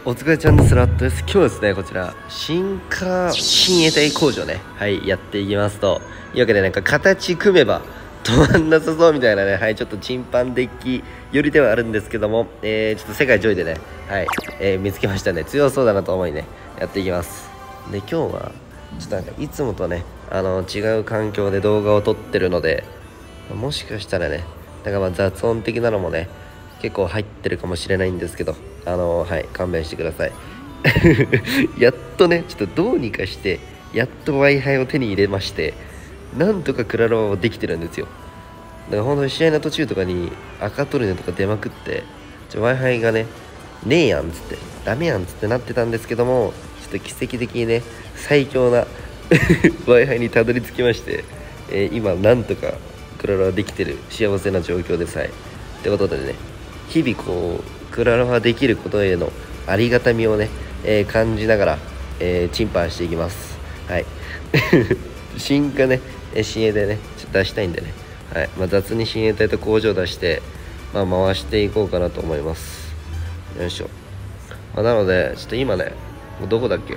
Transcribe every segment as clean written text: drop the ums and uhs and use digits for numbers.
お疲れちゃんですラットです。今日はですね、こちら新衛隊工場ね、はいやっていきますというわけで、なんか形組めば止まんなさそうみたいなね、はい、ちょっとチンパンデッキよりではあるんですけども、ちょっと世界上位でね、はい、見つけましたね。強そうだなと思いね、やっていきます。で、今日はちょっとなんかいつもとね、違う環境で動画を撮ってるので、もしかしたらね、なんかまあ雑音的なのもね結構入ってるかもしれないんですけど、はい、勘弁してください。やっとね、ちょっとどうにかしてやっと Wi-Fi を手に入れまして、なんとかクラロワはできてるんですよ。だから本当に試合の途中とかに赤トルネとか出まくって、Wi-Fi がねねえやんっつって、ダメやんっつってなってたんですけども、ちょっと奇跡的にね最強なWi-Fi にたどり着きまして、今なんとかクラロワできてる幸せな状況です。はい、ってことでね、日々こうクラロワできることへのありがたみをね、感じながら、チンパンしていきます。はい。新化ね、新鋭でねちょっと出したいんでね、はい、まあ、雑に新鋭隊と工場出して、まあ、回していこうかなと思います。よいしょ。まあ、なのでちょっと今ね、どこだっけ、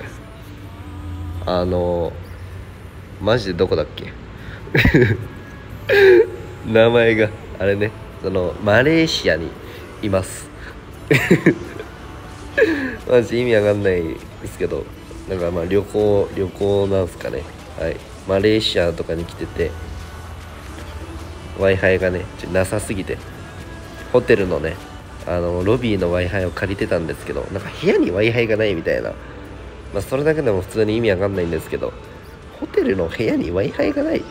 マジでどこだっけ。名前があれね、そのマレーシアにいます。マジ意味わかんないですけど、なんかまあ旅行なんすかね。はい、マレーシアとかに来てて Wi-Fi がねなさすぎて、ホテルのねロビーの Wi-Fi を借りてたんですけど、なんか部屋に Wi-Fi がないみたいな、まあそれだけでも普通に意味わかんないんですけど、ホテルの部屋に Wi-Fi がない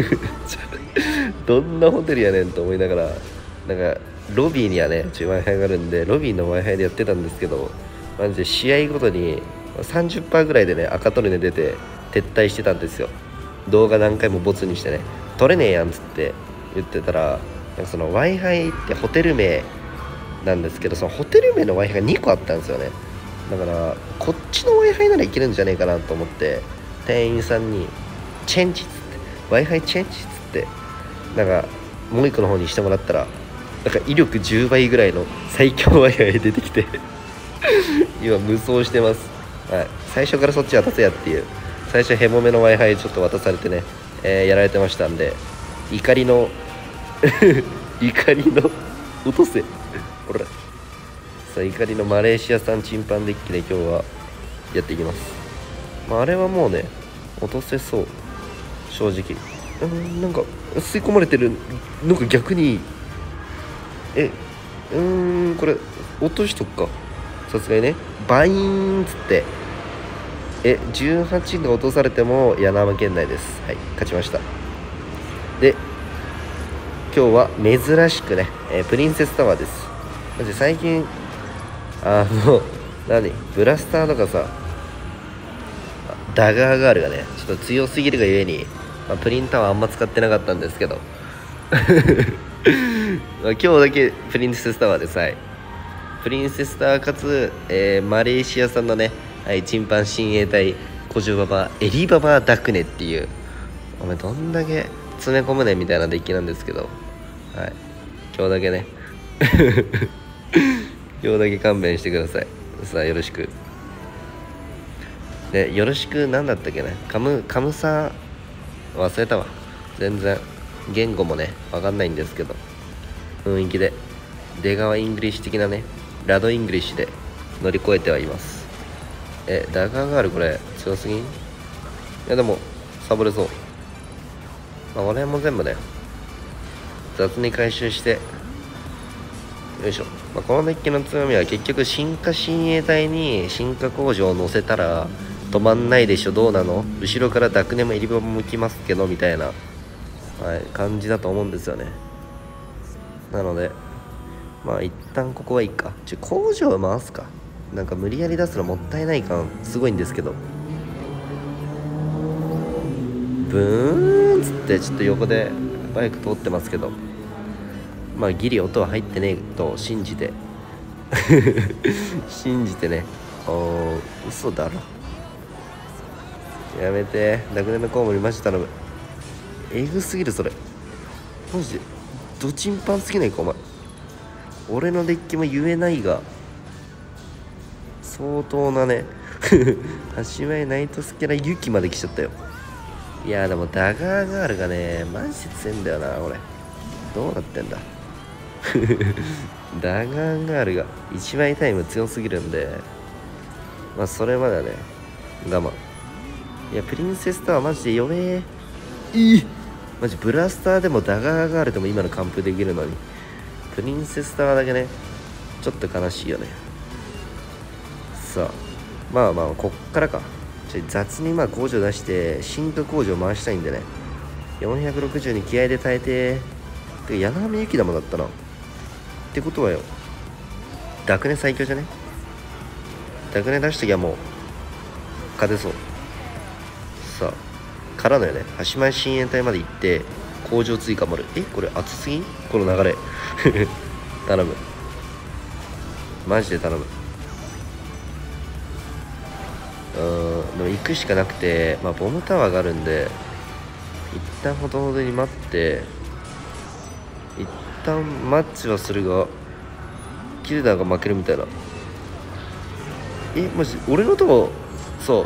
どんなホテルやねんと思いながら、なんかロビーにはねWi-Fi があるんで、ロビーの Wi-Fi でやってたんですけど、マジで試合ごとに 30% ぐらいでね赤トルネ出て撤退してたんですよ。動画何回もボツにしてね、取れねえやんっつって言ってたら、なんかその Wi-Fi ってホテル名なんですけど、そのホテル名の Wi-Fi が2個あったんですよね。だからこっちの Wi-Fi ならいけるんじゃねえかなと思って、店員さんにチェンジっつって Wi-Fi チェンジっつって、なんかもう一個の方にしてもらったら、なんか威力10倍ぐらいの最強 Wi-Fi 出てきて今無双してます。はい、最初からそっち渡せやっていう、最初ヘモメの Wi-Fi ちょっと渡されてね、やられてましたんで、怒りの怒りの落とせほら、さあ怒りのマレーシア産チンパンデッキで今日はやっていきます。まあ、あれはもうね落とせそう、正直。なんか吸い込まれてるのが逆に、これ落としとくか、さすがにね。バイーンっつって、18が落とされても柳県内です。はい、勝ちました。で今日は珍しくね、プリンセスタワーです。マジ最近ブラスターとかさ、ダガーガールがねちょっと強すぎるがゆえに、プリンタワーあんま使ってなかったんですけど今日だけプリンセスタワーでさえ、プリンセスタワーかつ、マレーシア産のね、はい、チンパン親衛隊コジョババエリババダクネっていう、お前どんだけ詰め込むねみたいなデッキなんですけど、はい、今日だけね今日だけ勘弁してください。さあよろしく。でよろしくなんだったっけね、カムサ忘れたわ。全然言語もね分かんないんですけど、雰囲気で出川イングリッシュ的なね、ラドイングリッシュで乗り越えてはいます。ダガーガールこれ強すぎん？いやでもサボれそう。まあ俺も全部ね雑に回収して、よいしょ。このデッキの強みは結局進化親衛隊に進化工場を乗せたら止まんないでしょ、どうなの、後ろからダクネもエリババも向きますけどみたいな、はい、感じだと思うんですよね。なのでまあ一旦ここはいいか。工場を回すか。なんか無理やり出すのもったいない感すごいんですけど、ブーンっつってちょっと横でバイク通ってますけど、まあギリ音は入ってねえと信じて信じてね。嘘だろ、やめて。ダクネのコウモリマジ頼む。えぐすぎるそれ、マジでドチンパンすぎないかお前。俺のデッキも言えないが相当なね端前ナイトスキャラユキまで来ちゃったよ。いやでもダガーガールがねマジで強いんだよな。俺どうなってんだダガーガールが1枚タイム強すぎるんで、まあそれまではね我慢。いやプリンセスタワーマジで弱え。マジブラスターでもダガーガールでも今の完封できるのに、プリンセスタワーだけねちょっと悲しいよね。さあまあこっからか。雑に工場出して進化工場回したいんでね、460に気合で耐えて。てか柳波雪玉だったなってことはよ、ダクネ最強じゃね。ダクネ出しときゃもう勝てそう。さあからのよね、端前深淵隊まで行って工場追加もある。これ熱すぎんこの流れ頼むマジで頼む。でも行くしかなくて、ボムタワーがあるんで一旦ほどほどに待って一旦マッチはするがキルダーが負けるみたいな。マジ俺のとさ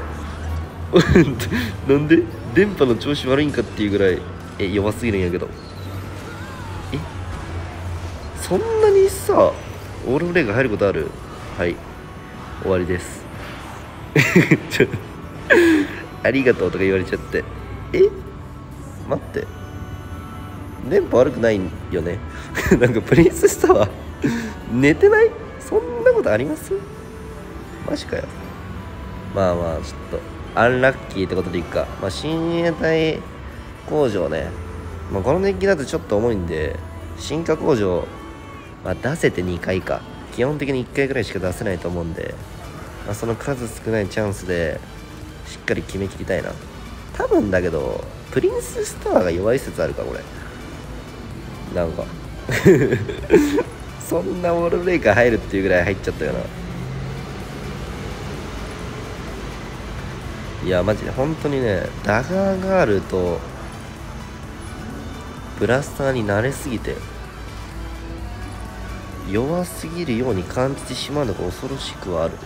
なんで電波の調子悪いんかっていうぐらい弱すぎるんやけど、そんなにさオールブレイク入ることある？はい終わりですありがとうとか言われちゃって、待って電波悪くないよねなんかプリンセスタワー寝てない？そんなことあります？マジかよ。ちょっとアンラッキーってことでいくか。親衛隊工場ね、このデッキだとちょっと重いんで進化工場、出せて2回か。基本的に1回ぐらいしか出せないと思うんで、その数少ないチャンスでしっかり決めきりたいな。多分だけどプリンセスタワーが弱い説あるかこれ。なんかそんなオールブレイカー入るっていうぐらい入っちゃったよな。いやマジで本当にね、ダガーガールとブラスターに慣れすぎて弱すぎるように感じてしまうのが恐ろしくはある。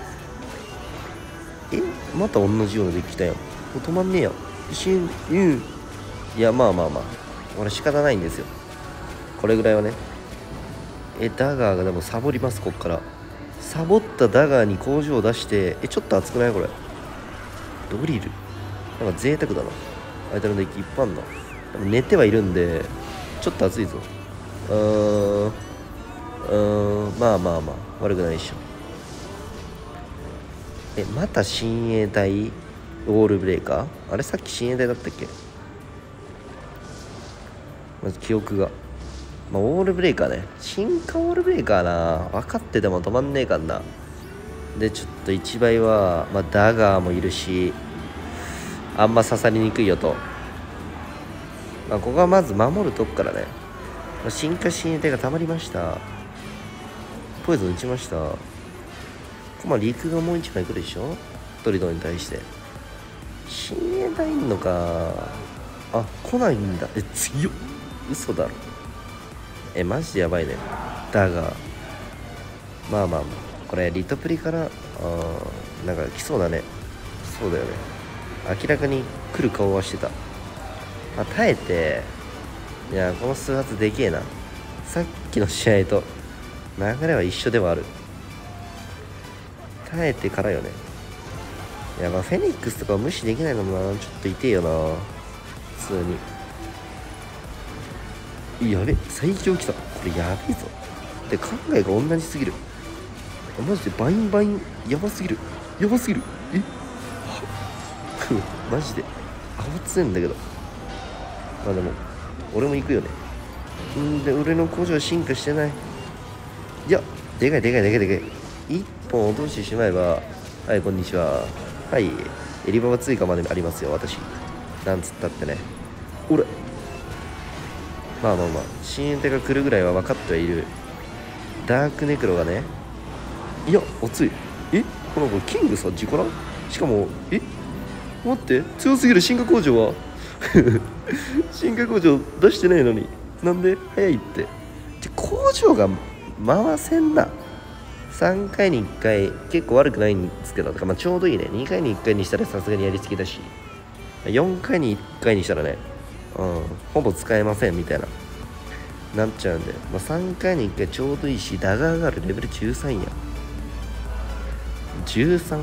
また同じようなデッキ来たやん。もう止まんねえやん。いや俺仕方ないんですよこれぐらいはね。ダガーがでもサボります。こっからサボったダガーに工場を出して、ちょっと熱くないこれ。ドリルなんか贅沢だな。相手のデッキいっぱいあんな。でも寝てはいるんでちょっと熱いぞ。悪くないっしょ。また親衛隊ウォールブレーカー、あれさっき親衛隊だったっけ。まず記憶がウォールブレーカーね、進化ウォールブレーカーな、分かってても止まんねえかんな。でちょっと1倍は、ダガーもいるしあんま刺さりにくいよと。ここはまず守るとこからね。進化親衛隊がたまりました。ポイズン打ちました。陸がもう1枚来るでしょトリドに対して。親衛隊いんのか。来ないんだ。強っ。嘘だろ。マジでやばいね。だがこれリトプリからなんか来そうだね。そうだよね、明らかに来る顔はしてた。耐えて、いやこの数発でけえな。さっきの試合と流れは一緒ではある。耐えてからよね。いやフェニックスとかを無視できないのもな、ちょっと痛えよな普通に。やべ、最強来た。これやべえぞ。で考えが同じすぎる。マジでバインやばすぎる。マジでアホ強いんだけど。でも俺も行くよね。で俺の工場進化してない。いやでかい。一本落としてしまえば、はいこんにちは、はいエリババ追加までありますよ私。なんつったってね、俺親衛隊が来るぐらいは分かってはいる。ダークネクロがね、いや熱い。この子キングさ自己ラン、しかも待って強すぎる。進化工場は進化工場出してないのになんで早いって。工場が回せんな。 3回に1回結構悪くないんですけど、まあ、ちょうどいいね。2回に1回にしたらさすがにやりすぎだし、4回に1回にしたらね、ほぼ使えませんみたいななっちゃうんで、まあ、3回に1回ちょうどいいし、ダガーガールレベル13や 13?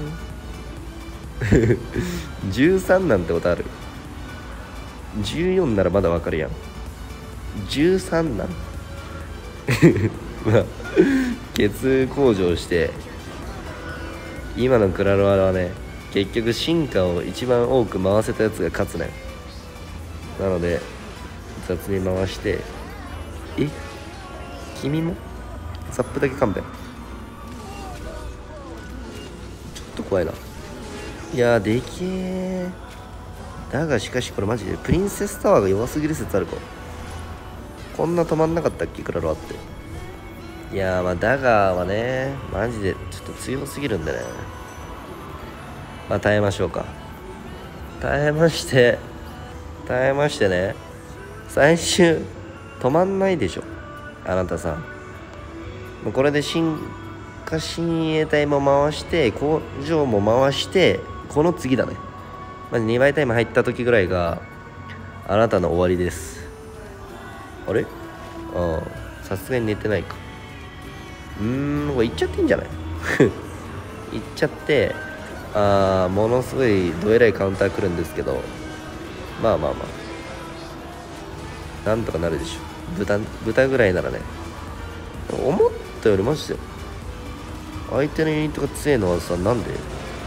13なんてことある。14ならまだわかるやん。13なんまあケツ向上して今のクラロワはね、結局進化を一番多く回せたやつが勝つね。なので雑に回して、君もザップだけ勘弁。ちょっと怖いな。いやーでけえ。だがしかしこれマジでプリンセスタワーが弱すぎる説あるか。こんな止まんなかったっけクラロワって。いやーまあダガーはねマジでちょっと強すぎるんでね、まあ耐えましょうか。耐えましてね、最終止まんないでしょあなたさん。もうこれで進化親衛隊も回して工場も回して、この次だね、まず2倍タイム入った時ぐらいがあなたの終わりです。あれ、さすがに寝てないか。これいっちゃっていいんじゃないいっちゃって、ものすごいどえらいカウンター来るんですけど、まあなんとかなるでしょ。豚ぐらいならね。思ったよりマジで相手のユニットが強いのはさ、なんで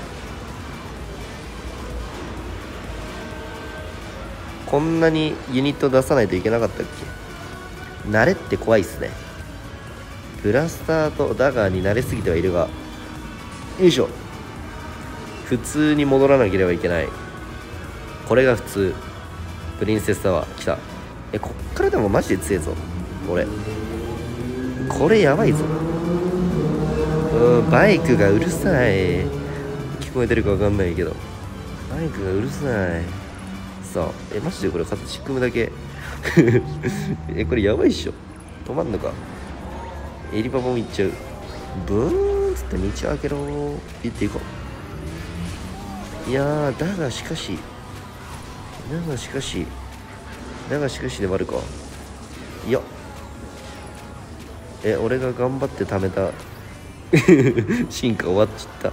こんなにユニット出さないといけなかったっけ。慣れって怖いっすね。ブラスターとダガーに慣れすぎてはいるが、よいしょ、普通に戻らなければいけない。これが普通。プリンセスタワー来た。こっからでもマジで強いぞこれやばいぞ。バイクがうるさい。聞こえてるか分かんないけどバイクがうるさいさあ。マジでこれ形組むだけこれやばいっしょ。止まんのか。エリパパも行っちゃう。ブーンっつって道開けろーって言っていこう。いやーだがしかしでもあるか。いや俺が頑張って貯めた進化終わっちゃった。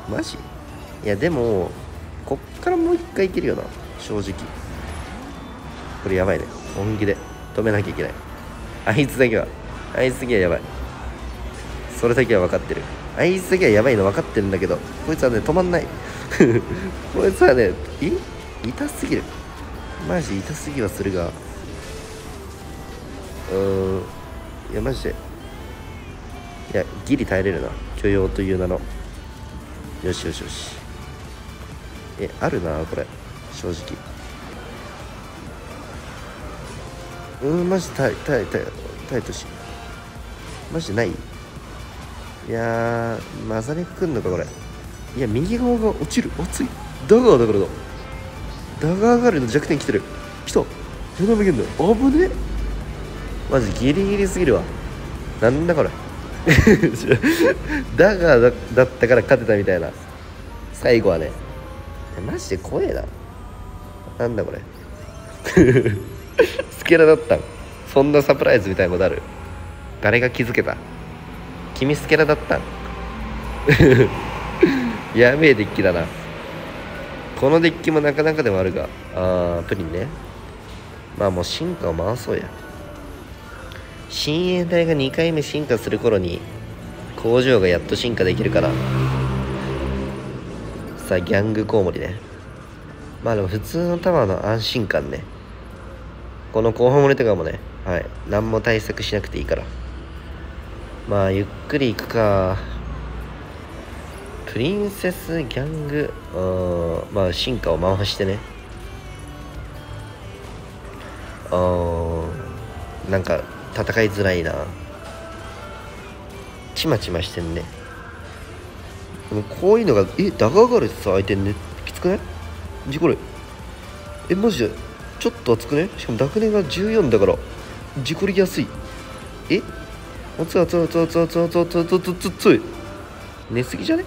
マジ。いやでもこっからもう一回いけるよな正直。これやばいね。本気で止めなきゃいけない。あいつだけはやばい。それだけは分かってる。あいつだけはやばいの分かってるんだけど、こいつはね止まんないこいつはね痛すぎる。マジ痛すぎはするが、いやマジで、いやギリ耐えれるな。許容という名の。よしあるなこれ正直。マジ耐えとしマジでない。いやーマザネクくんのかこれ。いや右側が落ちる。熱い。ダガーだからだ。ダガーガールの弱点来てる。来た。斜め剣だ。危ね。マジギリギリすぎるわ。なんだこれダガーだったから勝てたみたいな。最後はねマジで怖えな。なんだこれスケラだったん。そんなサプライズみたいなことある。誰が気づけた。君スケラだったんやべえデッキだな。このデッキもなかなかでもあるが、プリンね。まあもう進化を回そうや。親衛隊が2回目進化する頃に工場がやっと進化できるからさあ、ギャングコウモリね。まあでも普通のタワーの安心感ね。このコウモリとかもね、何も対策しなくていいから、まあゆっくり行くか。プリンセスギャング、まあ進化を回してね。なんか戦いづらいな。ちまちましてんね。でもこういうのがダガーガールさ相手にね、きつくない？これマジでちょっと熱くね。しかも濁年が14だから事故りやすい。熱い。 寝すぎじゃね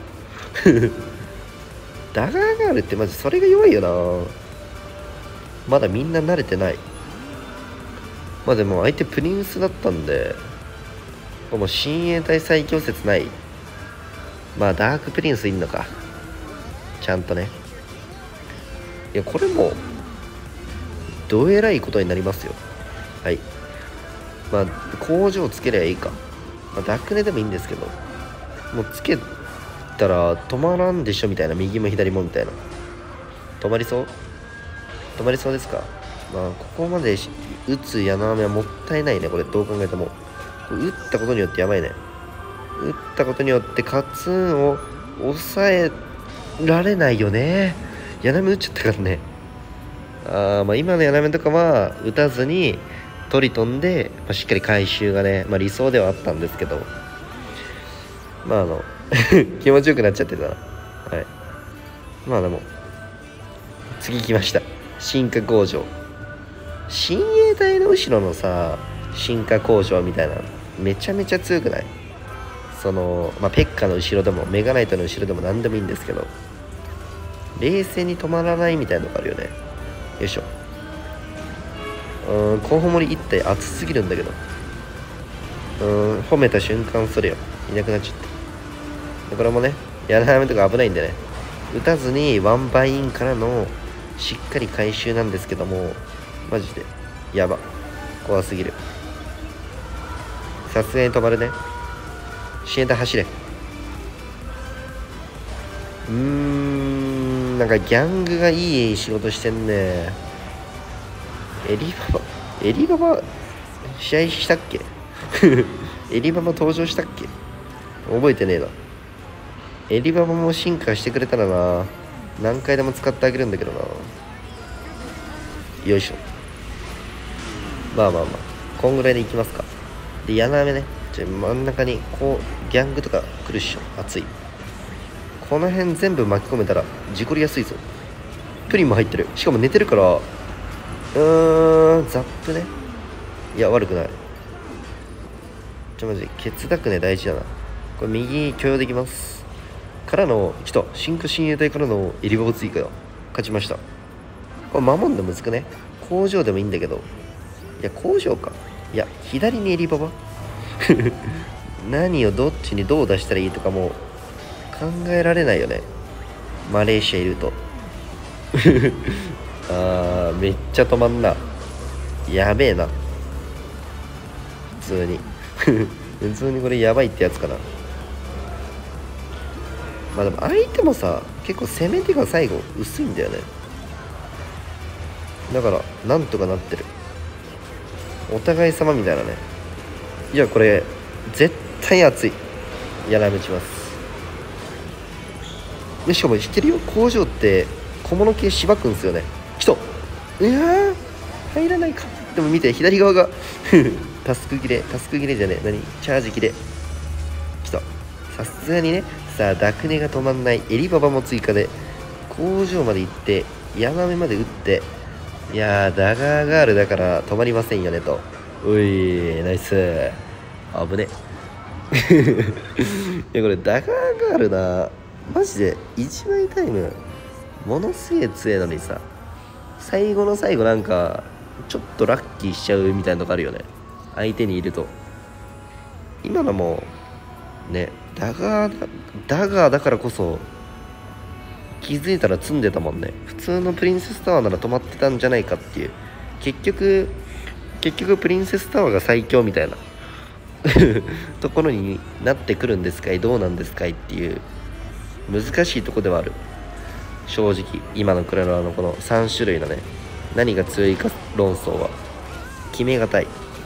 ダガーガールってマジそれが弱いよな。まだみんな慣れてない。まあでも相手プリンスだったんで、もう親衛隊最強説ない。まあダークプリンスいんのか、ちゃんとね。いやこれもどえらいことになりますよ。はい、まあ工場つけりゃいいか、まあ、ダクネでもいいんですけど、もうつけたら止まらんでしょみたいな、右も左もみたいな。止まりそうですか。まあここまで打つ矢の雨はもったいないね。これどう考えても打ったことによってやばいね。打ったことによってカツンを抑えられないよね。矢の雨打っちゃったからね。まあ今の矢の雨とかは打たずにトリトンで、しっかり回収がね、理想ではあったんですけど、気持ちよくなっちゃってたな。はい。まあでも次来ました。進化工場。親衛隊の後ろのさ、進化工場みたいなめちゃめちゃ強くない？そのペッカの後ろでもメガナイトの後ろでも何でもいいんですけど、冷静に止まらないみたいなのがあるよね。よいしょ。コウモリ一体熱すぎるんだけど、褒めた瞬間それよ、いなくなっちゃった。これもね、やらないとか危ないんでね、打たずにワンバインからのしっかり回収なんですけども、マジでやば、怖すぎる。さすがに止まるね。支援隊走れ。なんかギャングがいい仕事してんね。エリババ試合したっけエリババ登場したっけ、覚えてねえな。エリババも進化してくれたらな、何回でも使ってあげるんだけどな。よいしょ。こんぐらいでいきますか。で矢の雨ね、真ん中にこうギャングとか来るっしょ。熱い。この辺全部巻き込めたら事故りやすいぞ。プリンも入ってる。しかも寝てるから、ザップね。いや悪くない。マジケツダクね大事だな。これ右許容できますからの、来た進化親衛隊からのエリババ追加よ。勝ちました。これ守んでむずくね。工場でもいいんだけど、いや工場か、いや左にエリババ何をどっちにどう出したらいいとかも考えられないよね、マレーシアいるとめっちゃ止まんな。やべえな、普通に普通にこれやばいってやつかな。でも相手もさ、結構攻め手が最後薄いんだよね。だからなんとかなってる、お互い様みたいなね。いやこれ絶対熱い。やらめちます。でしかも知ってるよ、工場って小物系しばくんすよね。来た、入らないか。でも見て左側がタスク切れじゃねえ、何チャージ切れ。来た、さすがにね。さあダクネが止まんない。エリババも追加で工場まで行ってヤマメまで打って、いやーダガーガールだから止まりませんよねと。おいナイス、危ねいやこれダガーガールな、マジで1枚タイムものすげえ強いのにさ、最後の最後なんかちょっとラッキーしちゃうみたいなのがあるよね、相手にいると。今のもね、ダガーだからこそ気づいたら積んでたもんね。普通のプリンセスタワーなら止まってたんじゃないかっていう。結局プリンセスタワーが最強みたいなところになってくるんですかい、どうなんですかいっていう難しいとこではある。正直今のクラロワのこの3種類のね、何が強いか論争は決めがたい。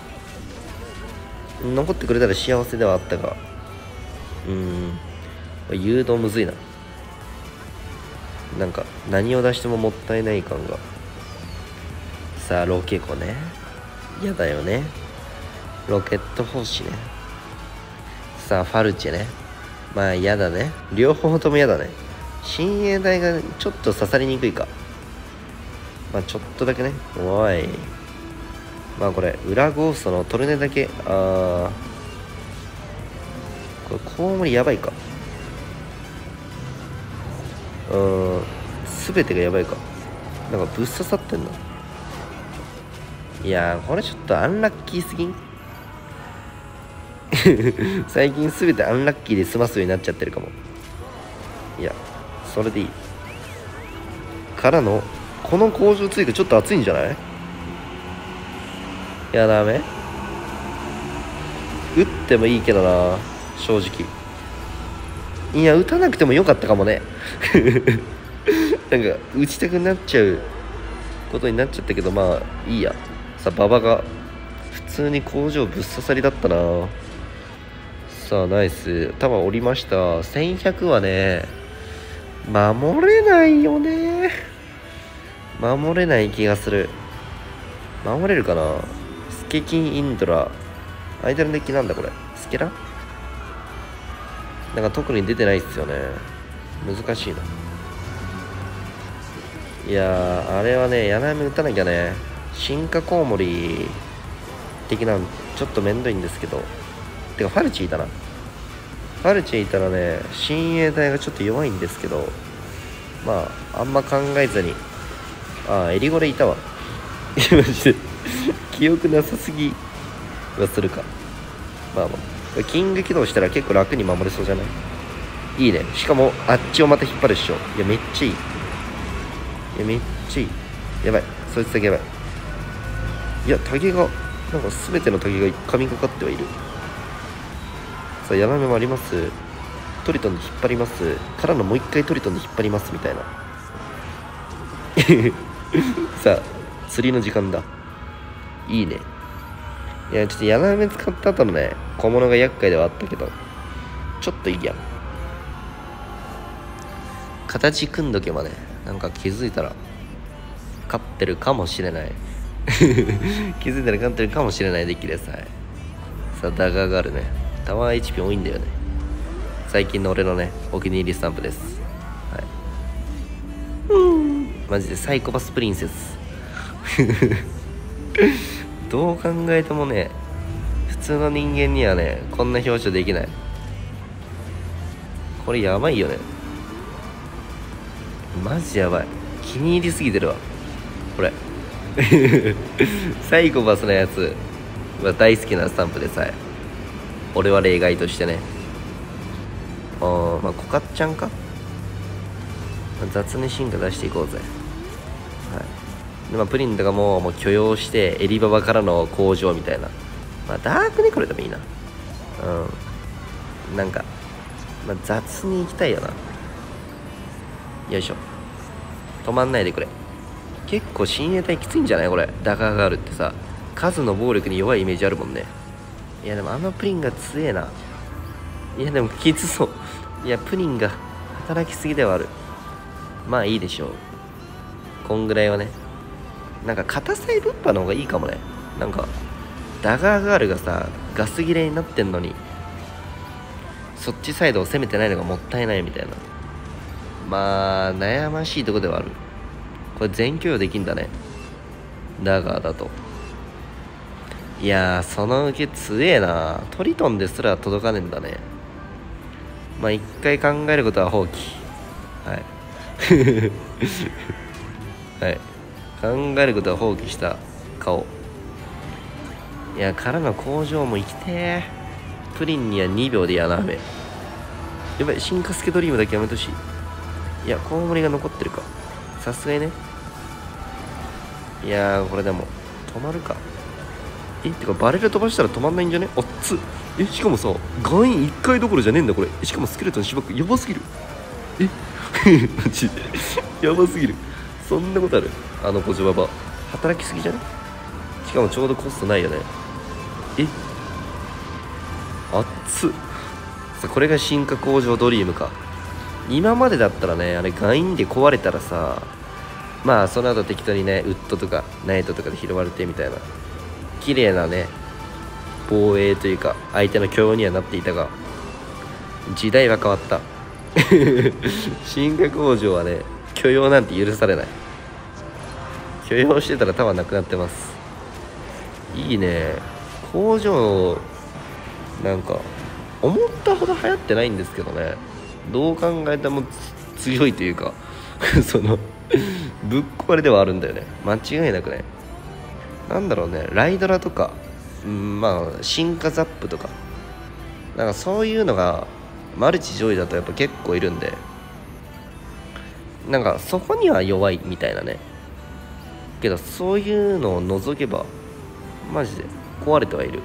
残ってくれたら幸せではあったが、誘導むずいな。なんか何を出してももったいない感が。さあロケコね、やだよね。ロケット砲士ね。さあファルチェね、やだね。両方ともやだね。親衛隊がちょっと刺さりにくいか。ちょっとだけね。おい、これ裏ゴーストのトルネだけ。これコウモリやばいか。 全てがやばいか。なんかぶっ刺さってんな。いやーこれちょっとアンラッキーすぎん最近全てアンラッキーで済ますようになっちゃってるかも。いやそれでいいからのこの工場追加ちょっと熱いんじゃない？いやダメ、打ってもいいけどな正直。いや打たなくてもよかったかもねなんか打ちたくなっちゃうことになっちゃったけど、まあいいや。さあ馬場が普通に工場ぶっ刺さりだったな。さあナイス、球降りました。1100はね守れないよね。守れない気がする。守れるかな。スケキンインドラ、間のデッキなんだこれ、スケラなんか特に出てないっすよね。難しいな。いやーあれはね柳雨打たなきゃね。進化コウモリ的なのちょっとめんどいんですけど、てかファルチいたな。ファルチいたらね親衛隊がちょっと弱いんですけど、まああんま考えずに、エリゴレいたわマジで記憶なさすぎはするか。まあまあキング起動したら結構楽に守れそうじゃない？いいね。しかもあっちをまた引っ張るっしょ。いやめっちゃいい。いやめっちゃいい。やばいそいつだけやばい。いやタゲがなんか全てのタゲが神がかってはいる。さあヤナメもあります。トリトンで引っ張りますからのもう一回トリトンで引っ張りますみたいなさあ釣りの時間だ。いいね。いやちょっとヤナメ使った後のね小物が厄介ではあったけどちょっといいや。形組んどけばねなんか気づいたら勝ってるかもしれない気づいたら勝ってるかもしれないデッキです。はい。さあダガーがあるね。タワー HP 多いんだよね。最近の俺のねお気に入りスタンプです。はい。マジでサイコパスプリンセスどう考えてもね普通の人間にはねこんな表情できない。これやばいよね。マジやばい。気に入りすぎてるわこれサイコパスなやつは大好きなスタンプでさえ俺は例外としてね。まあコカッちゃんか、雑に進化出していこうぜ。はいで、プリンとかも許容してエリババからの工場みたいな、ダークネクロでもいいな。なんか、雑にいきたいよな。よいしょ。止まんないでくれ。結構親衛隊きついんじゃないこれ。ダガーガールってさ数の暴力に弱いイメージあるもんね。いやでもあのプリンが強えな。いやでもきつそう。いやプリンが働きすぎではある。まあいいでしょう。こんぐらいはね。なんか片サイ物販の方がいいかもね。なんかダガーガールがさガス切れになってんのにそっちサイドを攻めてないのがもったいないみたいな。まあ悩ましいとこではある。これ全許容できんだねダガーだと。いやーその受け強えな。トリトンですら届かねえんだね。一回考えることは放棄。はいはい考えることは放棄した顔。いやからの工場も生きてー。プリンには2秒でやなめ。やばい進化スケドリームだけやめてほしい。いやコウモリが残ってるかさすがにね。いやーこれでも止まるか。てかバレル飛ばしたら止まんないんじゃね。あっつしかもさガイン1回どころじゃねえんだこれ。しかもスケルトンしばくやばすぎる。マジでやばすぎる。そんなことある。あの小島バ働きすぎじゃね。しかもちょうどコストないよね。あっつさこれが進化工場ドリームか。今までだったらねあれガインで壊れたらさその後適当にねウッドとかナイトとかで拾われてみたいな綺麗なね防衛というか相手の許容にはなっていたが時代は変わった進化工場はね許容なんて許されない。許容してたらタワーなくなってます。いいね工場。なんか思ったほど流行ってないんですけどね。どう考えても強いというかそのぶっ壊れではあるんだよね。間違いなくね。なんだろうね、ライドラとか、まあ進化ザップとか、なんかそういうのがマルチ上位だとやっぱ結構いるんで、なんかそこには弱いみたいなね。けどそういうのを除けばマジで壊れてはいる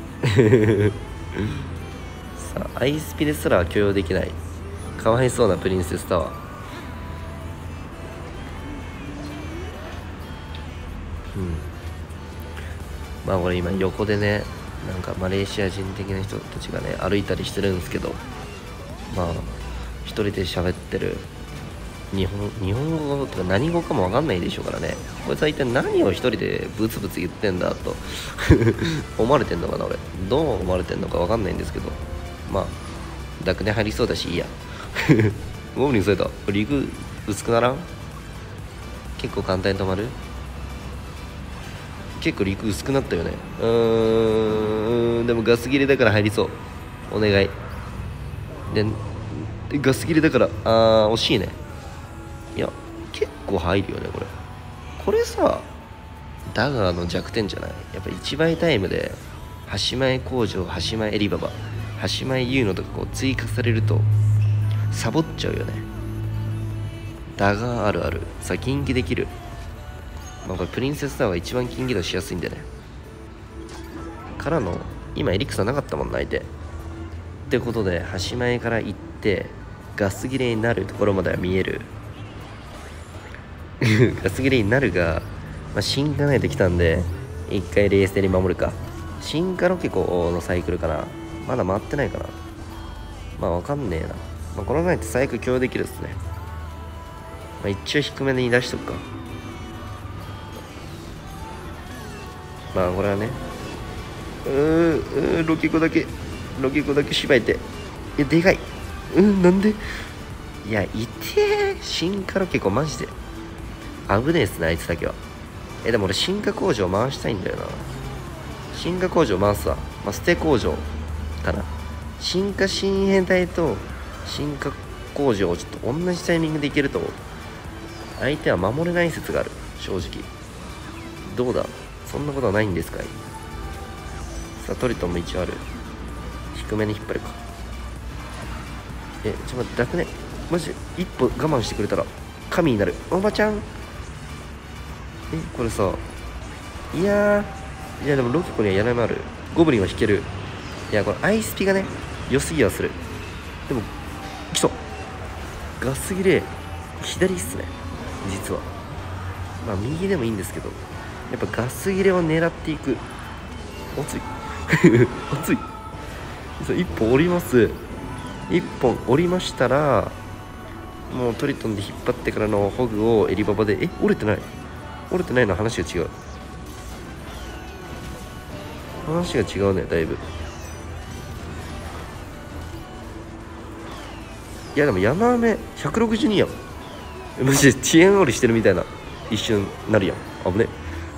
さあアイスピですら許容できないかわいそうなプリンセスタワー。まあこれ今横でね、なんかマレーシア人的な人たちがね歩いたりしてるんですけど、まあ一人で喋ってる日本語とか何語かも分かんないでしょうからね。こいつは一体何を一人でブツブツ言ってんだと思われてんのかな。俺どう思われてんのか分かんないんですけど、まあダクネ入りそうだしいいやゴブリンそうやった陸薄くならん？結構簡単に止まる？結構陸薄くなったよね。でもガス切れだから入りそう。お願いで、ガス切れだから惜しいね。いや結構入るよねこれさ。ダガーの弱点じゃない？やっぱ1倍タイムで端前工場、端前エリババ、端前ユーノとかこう追加されるとサボっちゃうよね。ダガーあるあるさ、近畿できる。まあこれプリンセスタワーが一番近畿度しやすいんでね。からの今エリクサなかったもんな相手ってことで、端前から行ってガス切れになるところまでは見えるガス切れになるが、まあ、進化ないときたんで一回冷静に守るか。進化ロケコのサイクルかな。まだ回ってないかな。まあわかんねえな。まあ、この前って最悪共有できるっすね。まあ、一応低めに出しとくか。まあこれはね、ロケコだけしばいて、いやでかい。なんでいやいて進化ロケコマジで危ねえっすねあいつだけは。でも俺進化工場回したいんだよな。進化工場回すわ。まあ、捨て工場かな。進化新兵隊と進化工場をちょっと同じタイミングでいけると相手は守れない説がある。正直どうだ、そんなことはないんですかい。さあトリトンも一応ある。低めに引っ張るか。ちょっと待って、楽ね。マジで一歩我慢してくれたら神になる。おばちゃんこれさ、いやでもロケコにはやらないもある。ゴブリンは引ける。いやこれアイスピがね良すぎはする。でも来たガス切れ左っすね実は。まあ右でもいいんですけど、やっぱガス切れを狙っていく。熱い熱い。一本折ります。一本折りましたらもうトリトンで引っ張ってからのホグをエリババで折れてないの。話が違うねだいぶ。いやでも山雨162やん。マジで遅延折りしてるみたいな一瞬なるやん。危ね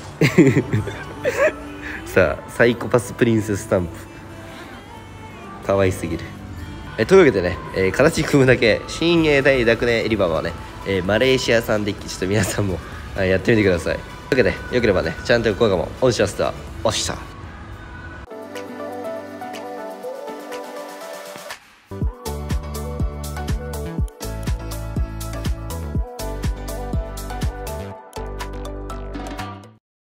さあサイコパスプリンセススタンプ可愛すぎる。というわけでね、形組むだけ新鋭大ダクネエリババはね、マレーシア産デッキちょっと皆さんもやってみてください。というわけでよければねチャンネル登録もお願いします。おっしゃ。